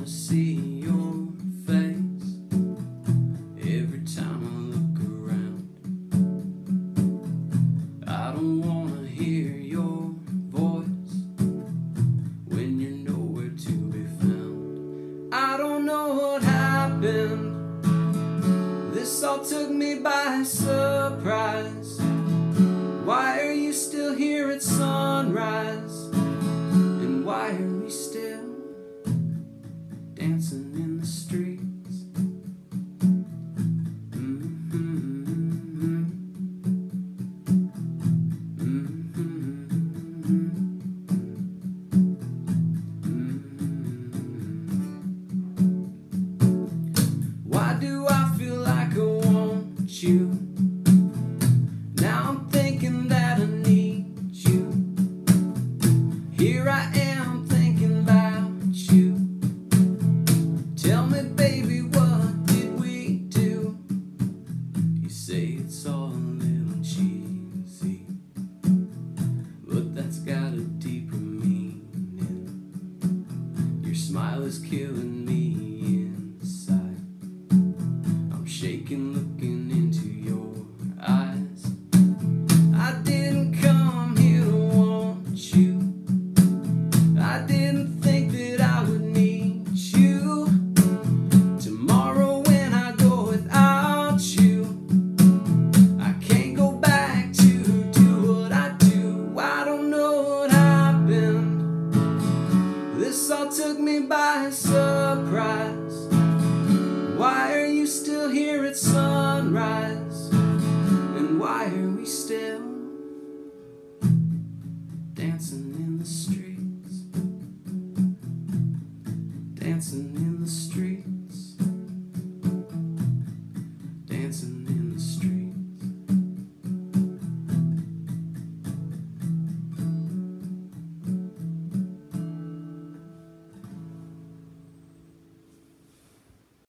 see your face every time I look around. I don't wanna hear your voice when you're nowhere to be found. I don't know what happened, this all took me by surprise. Why are you still here at sunrise? And why are we still dancing in the streets? Why do I feel like I want you? Now I'm thinking that I need you. Here I am thinking about you. Tell me, baby, what did we do? You say it's all a little cheesy, but that's got a deeper meaning. Your smile is killing me inside. I'm shaking looking into your eyes. I didn't come here to want you. I didn't think that I would need you. Tomorrow when I go without you, I can't go back to do what I do. I don't know what happened, this all took me by surprise.